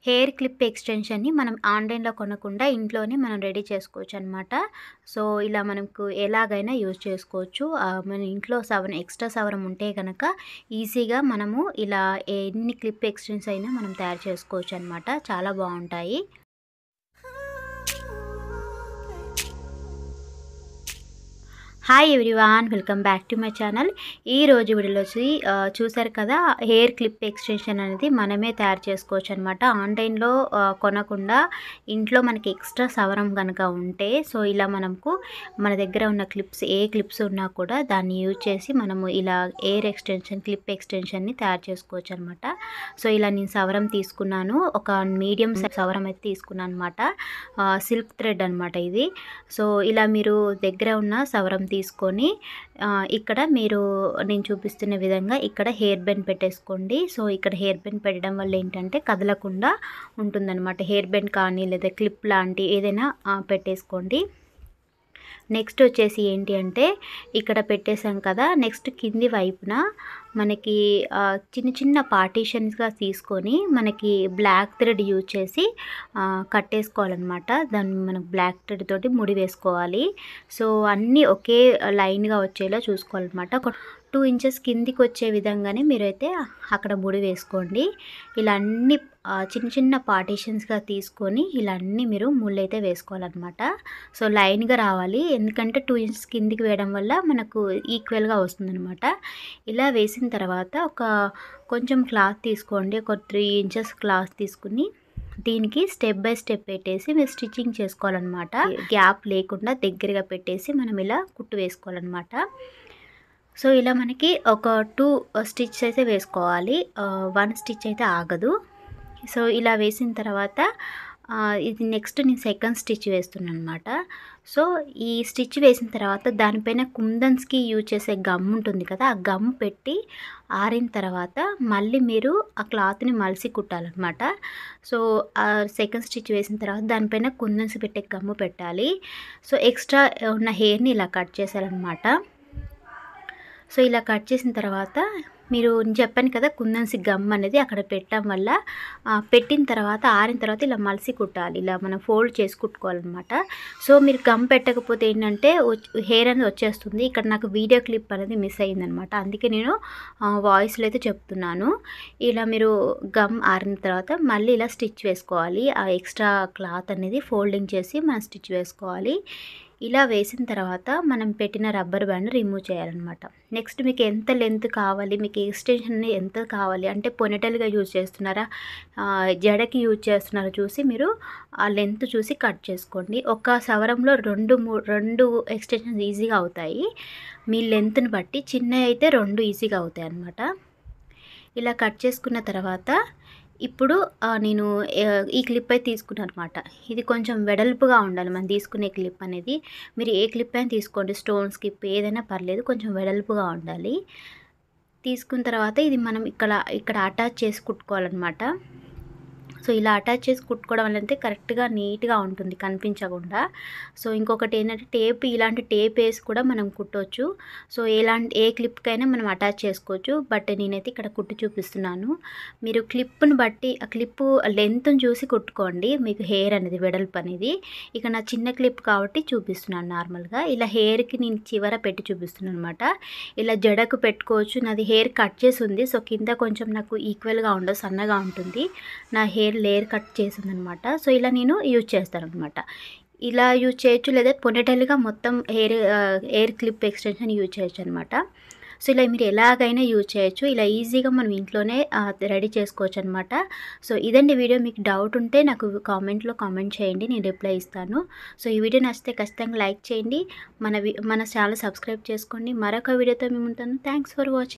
Hair clip ఎక్స్టెన్షన్‌ని మనం ఆన్‌లైన్‌లో కొనకుండా ఇంట్లోనే మనం రెడీ చేసుకోవచ్చనమాట. సో, ఇలా మనకు ఎలాగైనా యూజ్ చేసుకోవచ్చు. మన ఇంట్లో ఎక్స్ట్రా సవరం ఉంటే గనక ఈజీగా మనము ఇలా ఎన్ని క్లిప్ ఎక్స్టెన్షన్స్ అయినా మనం తయారు చేసుకోవచ్చనమాట. చాలా బావుంటాయి. Hi everyone, welcome back to my channel. ఈరోజు వీడియోలో చూసారు కదా, హెయిర్ క్లిప్ ఎక్స్టెన్షన్ అనేది మనమే తయారు చేసుకోవచ్చు అనమాట. ఆన్లైన్లో కొనకుండా ఇంట్లో మనకి ఎక్స్ట్రా సవరం కనుక ఉంటే, సో ఇలా మనకు మన దగ్గర ఉన్న ఏ క్లిప్స్ ఉన్నా కూడా దాన్ని యూజ్ చేసి మనము ఇలా క్లిప్ ఎక్స్టెన్షన్ని తయారు చేసుకోవచ్చు అనమాట. సో ఇలా నేను సవరం తీసుకున్నాను, ఒక మీడియం సవరం అయితే తీసుకున్నాను అనమాట. సిల్క్ థ్రెడ్ అనమాట ఇది. సో ఇలా మీరు దగ్గర ఉన్న సవరం తీసుకొని ఇక్కడ నేను చూపిస్తున్న విధంగా ఇక్కడ హెయిర్ బెండ్ పెట్టేసుకోండి. సో ఇక్కడ హెయిర్ బెండ్ పెట్టడం వల్ల ఏంటంటే కదలకుండా ఉంటుందన్నమాట. హెయిర్ బెండ్ కానీ లేదా క్లిప్ లాంటి ఏదైనా పెట్టేసుకోండి. నెక్స్ట్ వచ్చేసి ఏంటి అంటే ఇక్కడ పెట్టేసాం కదా, నెక్స్ట్ కింది వైపున మనకి చిన్న చిన్న పార్టీషన్స్గా తీసుకొని మనకి బ్లాక్ థ్రెడ్ యూజ్ చేసి కట్టేసుకోవాలన్నమాట. దాన్ని మనకు బ్లాక్ థ్రెడ్ తోటి ముడి వేసుకోవాలి. సో అన్నీ ఒకే లైన్గా వచ్చేలా చూసుకోవాలన్నమాట. ఒక 2 ఇంచెస్ కిందికి వచ్చే విధంగానే మీరైతే అక్కడ ముడి వేసుకోండి. ఇలా అన్ని చిన్న చిన్న పార్టీషన్స్గా తీసుకొని ఇలా అన్నీ మీరు ముళ్ళైతే వేసుకోవాలన్నమాట. సో లైన్గా రావాలి, ఎందుకంటే 2 ఇంచెస్ కిందికి వేయడం వల్ల మనకు ఈక్వల్గా వస్తుందన్నమాట. ఇలా వేసిన తర్వాత కొంచెం క్లాత్ తీసుకోండి, ఒక 3 ఇంచెస్ క్లాత్ తీసుకుని దీనికి స్టెప్ బై స్టెప్ పెట్టేసి మీరు స్టిచ్చింగ్ చేసుకోవాలన్నమాట. గ్యాప్ లేకుండా దగ్గరగా పెట్టేసి మనం ఇలా కుట్టు వేసుకోవాలన్నమాట. సో ఇలా మనకి ఒక 2 స్టిచ్ అయితే వేసుకోవాలి, 1 స్టిచ్ అయితే ఆగదు. సో ఇలా వేసిన తర్వాత ఇది నెక్స్ట్ నేను సెకండ్ స్టిచ్ వేస్తున్నాను అనమాట. సో ఈ స్టిచ్ వేసిన తర్వాత దానిపైన కుందన్స్కి యూజ్ చేసే గమ్ ఉంటుంది కదా, ఆ గమ్ పెట్టి ఆరిన తర్వాత మళ్ళీ మీరు ఆ క్లాత్ని మలిసి కుట్టాలన్నమాట. సో సెకండ్ స్టిచ్ వేసిన తర్వాత దానిపైన కుందన్స్ పెట్టే గమ్ము పెట్టాలి. సో ఎక్స్ట్రా ఉన్న హెయిర్ని ఇలా కట్ చేశారనమాట. సో ఇలా కట్ చేసిన తర్వాత నేను చెప్పాను కదా, కుందన్సి గమ్ అనేది అక్కడ పెట్టడం వల్ల పెట్టిన తర్వాత ఆరిన తర్వాత ఇలా మలిసి కుట్టాలి, ఇలా మనం ఫోల్డ్ చేసి కుట్టుకోవాలన్నమాట. సో మీరు గమ్ పెట్టకపోతే ఏంటంటే హెయిర్ అనేది వచ్చేస్తుంది. ఇక్కడ నాకు వీడియో క్లిప్ అనేది మిస్ అయ్యిందనమాట, అందుకే నేను వాయిస్లో అయితే చెప్తున్నాను. ఇలా మీరు గమ్ ఆరిన తర్వాత మళ్ళీ ఇలా స్టిచ్ వేసుకోవాలి. ఆ ఎక్స్ట్రా క్లాత్ అనేది ఫోల్డింగ్ చేసి మనం స్టిచ్ వేసుకోవాలి. ఇలా వేసిన తర్వాత మనం పెట్టిన రబ్బర్ బ్యాండ్ రిమూవ్ చేయాలన్నమాట. నెక్స్ట్ మీకు ఎంత లెంత్ కావాలి, మీకు ఎక్స్టెన్షన్ ఎంత కావాలి అంటే పొనిటల్గా యూజ్ చేస్తున్నారా, జడకి యూజ్ చేస్తున్నారా చూసి మీరు ఆ లెంత్ చూసి కట్ చేసుకోండి. ఒక సవరంలో 2 ఎక్స్టెన్షన్స్ ఈజీగా అవుతాయి. మీ లెంత్ని బట్టి చిన్నవి అయితే 2 ఈజీగా అవుతాయి అన్నమాట. ఇలా కట్ చేసుకున్న తర్వాత ఇప్పుడు నేను ఈ క్లిప్ అయితే తీసుకున్నాను అనమాట. ఇది కొంచెం వెడల్పుగా ఉండాలి మనం తీసుకునే క్లిప్ అనేది. మీరు ఏ క్లిప్ అయినా తీసుకోండి, స్టోన్స్ క్లిప్ ఏదైనా పర్లేదు, కొంచెం వెడల్పుగా ఉండాలి. తీసుకున్న తర్వాత ఇది మనం ఇక్కడ అటాచ్ చేసి కుట్టుకోవాలన్నమాట. సో ఇలా అటాచ్ చేసి కుట్టుకోవడం వల్ల అయితే కరెక్ట్గా నీట్గా ఉంటుంది కనిపించకుండా. సో ఇంకొకటి ఏంటంటే ఇలాంటి టేప్ వేసి కూడా మనం కుట్టవచ్చు. సో ఏ క్లిప్కైనా మనం అటాచ్ చేసుకోవచ్చు, బట్ నేనైతే ఇక్కడ కుట్టి చూపిస్తున్నాను. మీరు క్లిప్ని బట్టి ఆ క్లిప్పు లెంత్ని చూసి కుట్టుకోండి, మీకు హెయిర్ అనేది వెడల్పు అనేది. ఇక నా చిన్న క్లిప్ కాబట్టి చూపిస్తున్నాను నార్మల్గా. ఇలా హెయిర్కి నేను చివర పెట్టి చూపిస్తున్నాను అనమాట. ఇలా జడకు పెట్టుకోవచ్చు. నాది హెయిర్ కట్ చేసి ఉంది, సో కింద కొంచెం నాకు ఈక్వల్గా ఉండదు, సన్నగా ఉంటుంది. నా హెయిర్ లేయర్ కట్ చేసిందనమాట. సో ఇలా నేను యూజ్ చేస్తాను అనమాట. ఇలా యూజ్ చేయొచ్చు, లేదా పొనిటైల్గా మొత్తం హెయిర్ క్లిప్ ఎక్స్టెన్షన్ యూజ్ చేయొచ్చు అనమాట. సో ఇలా మీరు ఎలాగైనా యూజ్ చేయొచ్చు. ఇలా ఈజీగా మనం ఇంట్లోనే రెడీ చేసుకోవచ్చు అనమాట. సో ఇదండి వీడియో. మీకు డౌట్ ఉంటే నాకు కామెంట్లో కామెంట్ చేయండి, నేను రిప్లై ఇస్తాను. సో ఈ వీడియో నచ్చితే ఖచ్చితంగా లైక్ చేయండి, మన ఛానల్ సబ్స్క్రైబ్ చేసుకోండి. మరొక వీడియోతో మేము ఉంటాను. Thanks for watching.